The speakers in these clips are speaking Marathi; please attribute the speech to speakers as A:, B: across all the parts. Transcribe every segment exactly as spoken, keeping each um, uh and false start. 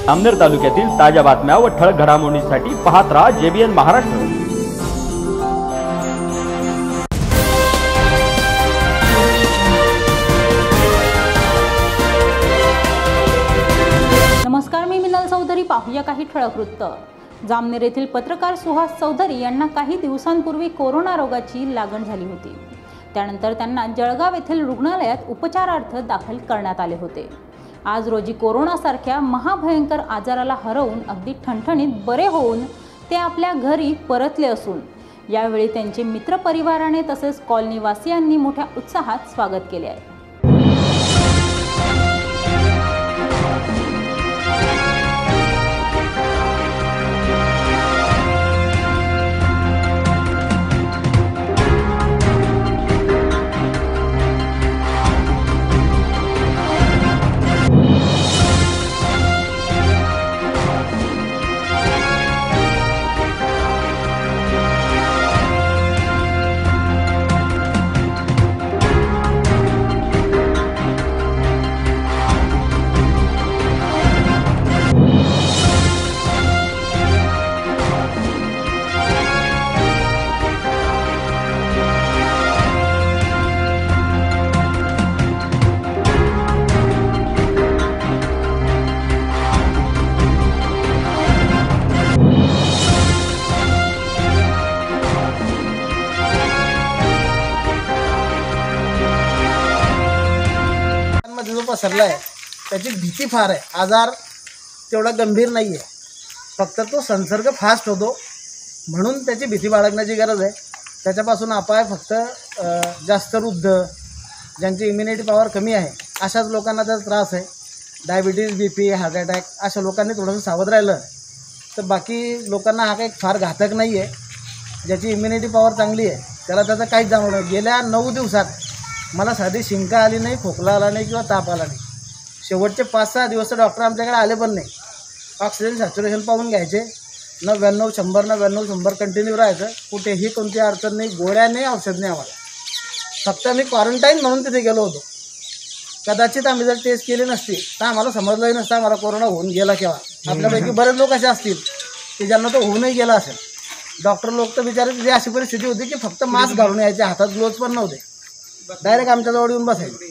A: जामनेर तालुक्यातील ताज्या बातम्या व ठळक घडामोडींसाठी पाहत राहा जेबीएन महाराष्ट्र।
B: नमस्कार, मी मिनल चौधरी। पाहूया काही ठळक वृत्त। जामनेर येथील पत्रकार सुहास चौधरी यांना काही दिवसांपूर्वी कोरोना रोगाची लागण झाली होती। त्यानंतर त्यांना जळगाव येथील रुग्णालयात उपचारार्थ दाखल करण्यात आले होते। आज रोजी कोरोना सारख्या महाभयंकर आजाराला हरवून अगदी ठणठणीत बरे होऊन ते आपल्या घरी परतले असून यावेळी त्यांचे मित्रपरिवाराने तसेच कॉलनीवासियांनी मोठ्या उत्साहात स्वागत केले आहे।
C: जो पसरला आहे त्याची भीती फार आहे। आजार तेवढा गंभीर नाही आहे, फक्त तो संसर्ग फास्ट होतो म्हणून त्याची भीती बाळगण्याची गरज आहे। त्याच्यापासून अपाय फक्त जास्त वृद्ध, ज्यांची इम्युनिटी पॉवर कमी आहे अशाच लोकांना त्याचा त्रास आहे। Diabetes, B P, heart attack अशा लोकांनी थोडंसं सावध राहिलं तर बाकी लोकांना हा काही फार घातक नाही आहे। ज्याची इम्युनिटी पॉवर चांगली आहे त्याला त्याचं काहीच जाणवलं नाही। गेल्या नऊ दिवसात मला साधी शिंका आली नाही, खोकला आला नाही किंवा ताप आला नाही। शेवटचे पाच सहा दिवस तर डॉक्टर आमच्याकडे आले पण नाही। ऑक्सिजन सॅच्युरेशन पाहून घ्यायचे, नव्याण्णव शंभर नव्याण्णव शंभर कंटिन्यू राहायचं, कुठेही कोणती अडचण नाही, गोळ्या नाही, औषध नाही आम्हाला। फक्त आम्ही क्वारंटाईन म्हणून तिथे गेलो होतो। कदाचित आम्ही जर टेस्ट केली नसती तर आम्हाला समजलंही नसतं आम्हाला कोरोना होऊन गेला केव्हा। आपल्यापैकी बरेच लोक असे असतील की ज्यांना तो होऊनही गेला असेल। डॉक्टर लोक तर बिचारे तिथे अशी परिस्थिती होती की फक्त मास्क घालून यायचे, हातात ग्लोव्ज पण नव्हते, डायरेक्ट आमच्याजवळ येऊन बसायचे।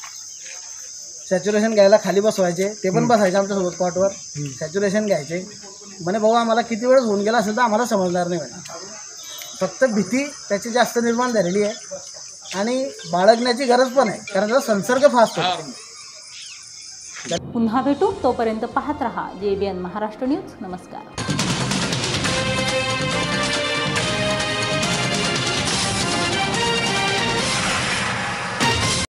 C: सॅच्युरेशन घ्यायला खाली बसवायचे, ते पण बसायचे आमच्यासोबत कॉटवर, सॅच्युरेशन घ्यायचे। म्हणे भाऊ आम्हाला किती वेळेस होऊन गेला असेल तर आम्हाला समजणार नाही म्हणे। फक्त भीती त्याची जास्त निर्माण झालेली आहे आणि बाळगण्याची गरज पण आहे, कारण त्याचा संसर्ग फास्ट होतो।
B: पुन्हा भेटू, तोपर्यंत पाहत रहा जेबीएन महाराष्ट्र न्यूज। नमस्कार।